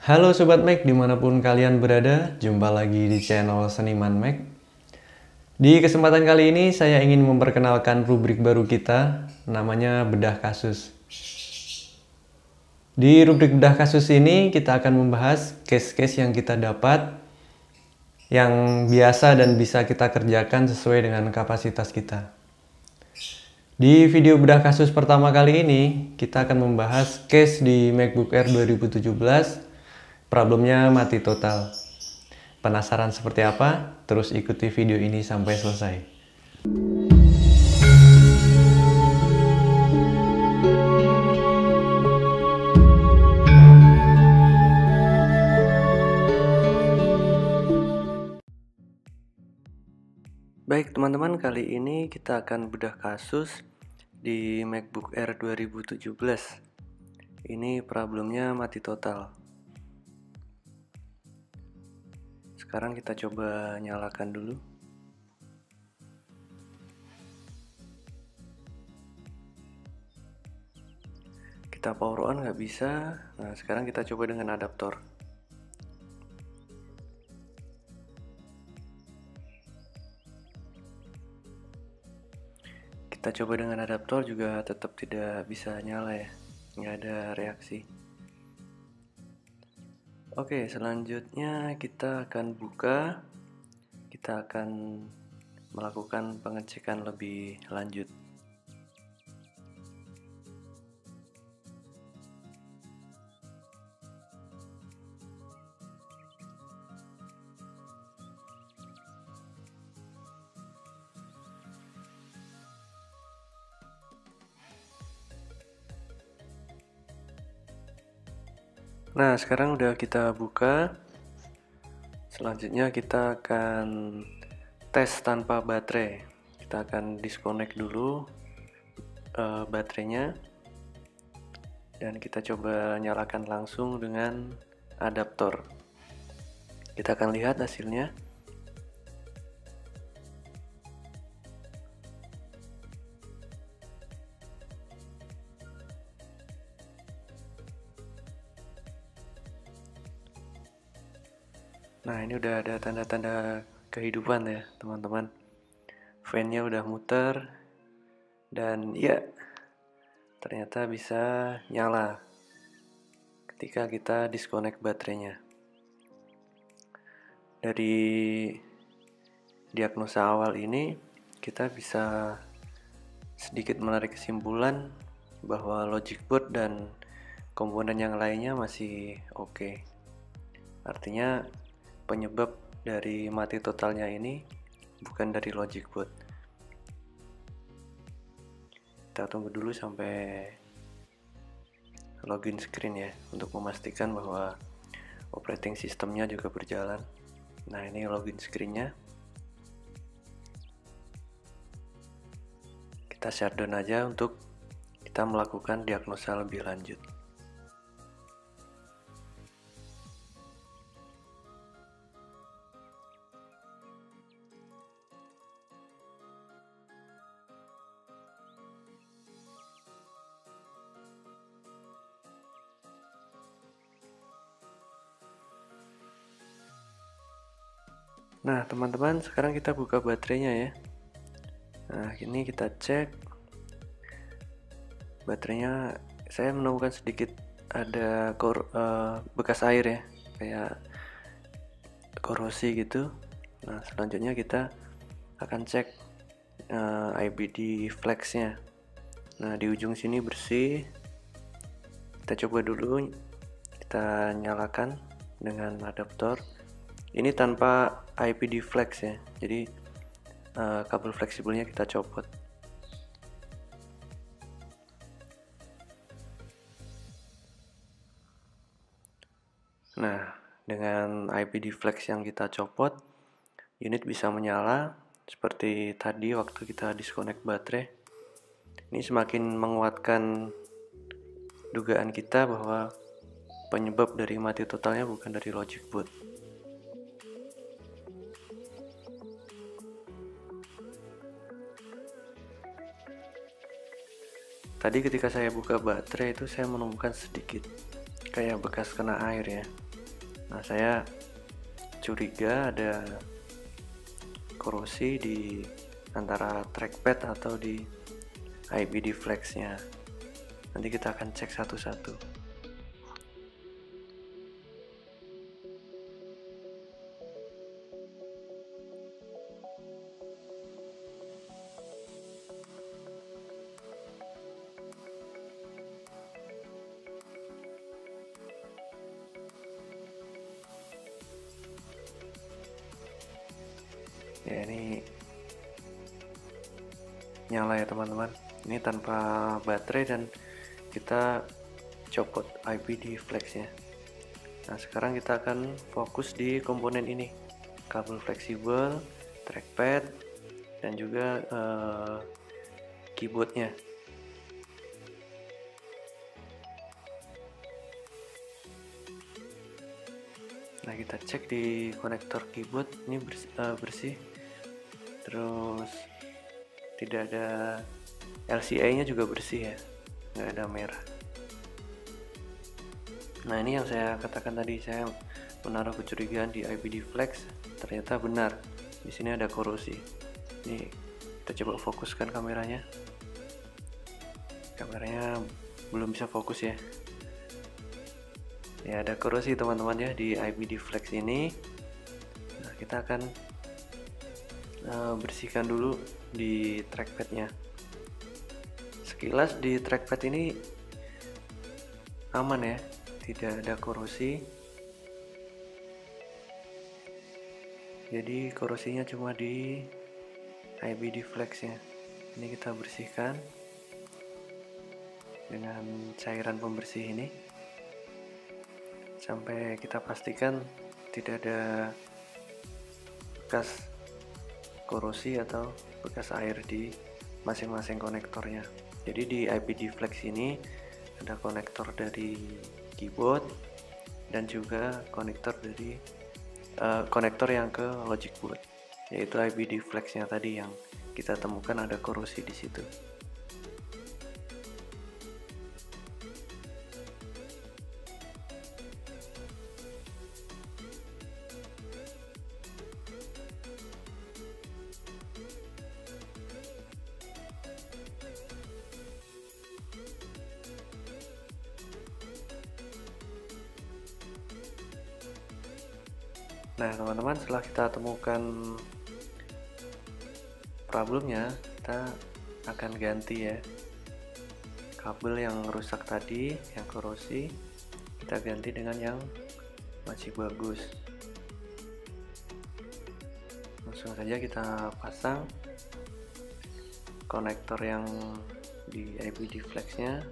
Halo Sobat Mac, dimanapun kalian berada, jumpa lagi di channel Seniman Mac. Di kesempatan kali ini saya ingin memperkenalkan rubrik baru kita, namanya Bedah Kasus. Di rubrik Bedah Kasus ini kita akan membahas case-case yang kita dapat, yang biasa dan bisa kita kerjakan sesuai dengan kapasitas kita. Di video bedah kasus pertama kali ini, kita akan membahas case di MacBook Air 2017, problemnya mati total. Penasaran seperti apa? Terus ikuti video ini sampai selesai. Baik teman-teman, kali ini kita akan bedah kasus di MacBook Air 2017. Ini problemnya mati total. Sekarang kita coba nyalakan dulu. Kita power on nggak bisa. Nah, sekarang kita coba dengan adaptor. Kita coba dengan adaptor juga tetap tidak bisa nyala ya, nggak ada reaksi. Oke, selanjutnya kita akan buka, kita akan melakukan pengecekan lebih lanjut. Nah, sekarang udah kita buka. Selanjutnya kita akan tes tanpa baterai. Kita akan disconnect dulu baterainya, dan kita coba nyalakan langsung dengan adaptor. Kita akan lihat hasilnya. Nah, ini udah ada tanda-tanda kehidupan ya teman-teman. Fan-nya udah muter, dan ya ternyata bisa nyala ketika kita disconnect baterainya. Dari diagnosa awal ini kita bisa sedikit menarik kesimpulan bahwa logic board dan komponen yang lainnya masih oke. Artinya penyebab dari mati totalnya ini bukan dari logic board. Kita tunggu dulu sampai login screen ya, untuk memastikan bahwa operating systemnya juga berjalan. Nah, ini login screennya. Kita shutdown aja untuk kita melakukan diagnosa lebih lanjut. Nah teman-teman, sekarang kita buka baterainya ya. Nah ini kita cek baterainya. Saya menemukan sedikit ada bekas air ya, kayak korosi gitu. Nah selanjutnya kita akan cek IBD flex-nya. Nah di ujung sini bersih. Kita coba dulu, kita nyalakan dengan adaptor. Ini tanpa IPD flex ya, jadi kabel fleksibelnya kita copot. Nah, dengan IPD flex yang kita copot, unit bisa menyala seperti tadi waktu kita disconnect baterai. Ini semakin menguatkan dugaan kita bahwa penyebab dari mati totalnya bukan dari logic board. Tadi ketika saya buka baterai itu saya menemukan sedikit kayak bekas kena air ya. Nah, saya curiga ada korosi di antara trackpad atau di IPD flex-nya. Nanti kita akan cek satu-satu. Ya, ini nyala ya teman-teman. Ini tanpa baterai dan kita copot IPD flex-nya. Nah, sekarang kita akan fokus di komponen ini, kabel fleksibel, trackpad, dan juga keyboardnya. Nah, kita cek di konektor keyboard, ini bersih, terus tidak ada LCA-nya juga bersih ya, nggak ada merah. Nah, ini yang saya katakan tadi, saya menaruh kecurigaan di IPD flex, ternyata benar, di sini ada korosi. Ini kita coba fokuskan kameranya. Kameranya belum bisa fokus ya. Ya, ada korosi teman-teman ya di IPD flex ini. Nah, kita akan bersihkan dulu di trackpadnya. Sekilas di trackpad ini aman ya, tidak ada korosi. Jadi korosinya cuma di IPD flex-nya. Ini kita bersihkan dengan cairan pembersih ini sampai kita pastikan tidak ada bekas korosi atau bekas air di masing-masing konektornya. Jadi di IPD flex ini ada konektor dari keyboard dan juga konektor dari konektor yang ke logic board, yaitu IPD flex-nya tadi yang kita temukan ada korosi di situ. Nah teman-teman, setelah kita temukan problemnya, kita akan ganti ya kabel yang rusak tadi, yang korosi, kita ganti dengan yang masih bagus. Langsung saja kita pasang konektor yang di IPD flex-nya.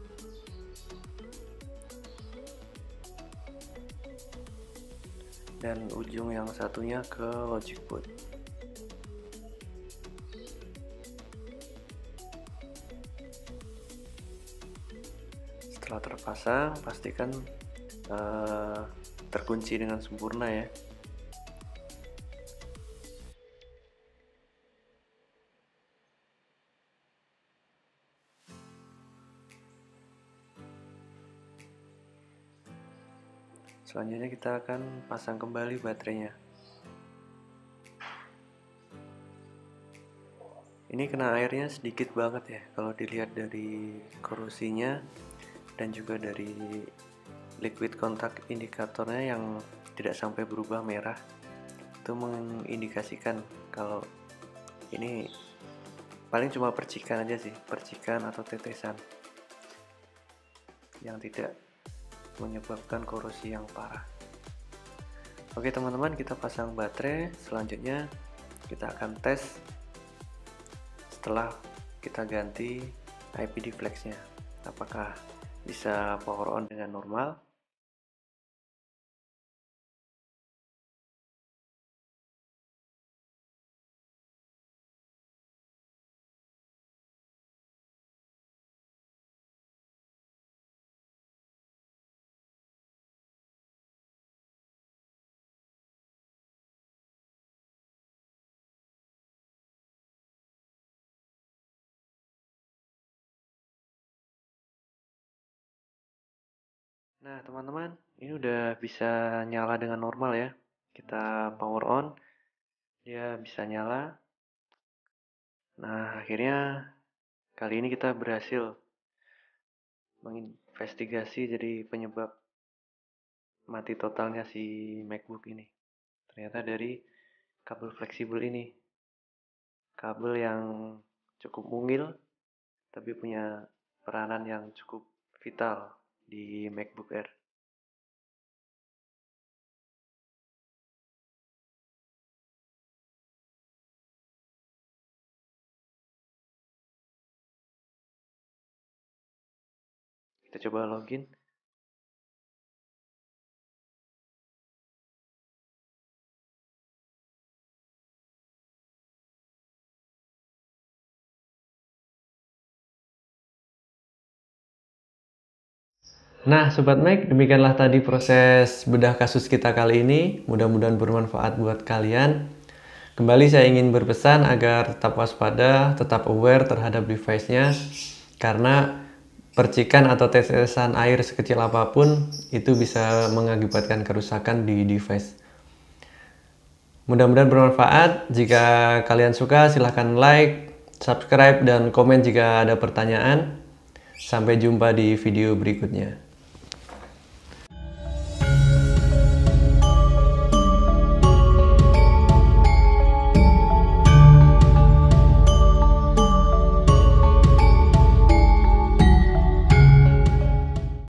Dan ujung yang satunya ke logic board. Setelah terpasang, pastikan terkunci dengan sempurna ya. Selanjutnya kita akan pasang kembali baterainya. Ini kena airnya sedikit banget ya, kalau dilihat dari korosinya dan juga dari liquid kontak indikatornya yang tidak sampai berubah merah. Itu mengindikasikan kalau ini paling cuma percikan aja sih, percikan atau tetesan yang tidak menyebabkan korosi yang parah. Oke teman-teman, kita pasang baterai. Selanjutnya kita akan tes setelah kita ganti IPD flex-nya, apakah bisa power on dengan normal. Nah, teman-teman, ini udah bisa nyala dengan normal ya. Kita power on, dia bisa nyala. Nah, akhirnya kali ini kita berhasil menginvestigasi jadi penyebab mati totalnya si MacBook ini. Ternyata dari kabel fleksibel ini. Kabel yang cukup mungil, tapi punya peranan yang cukup vital di MacBook Air. Kita coba login. Nah, Sobat Mac, demikianlah tadi proses bedah kasus kita kali ini. Mudah-mudahan bermanfaat buat kalian. Kembali saya ingin berpesan agar tetap waspada, tetap aware terhadap device-nya. Karena percikan atau tetesan air sekecil apapun itu bisa mengakibatkan kerusakan di device. Mudah-mudahan bermanfaat. Jika kalian suka, silahkan like, subscribe, dan komen jika ada pertanyaan. Sampai jumpa di video berikutnya.